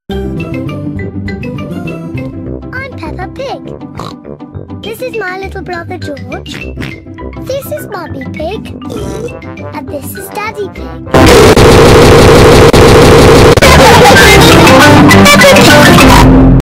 I'm Peppa Pig. This is my little brother George. This is Mummy Pig. And this is Daddy Pig.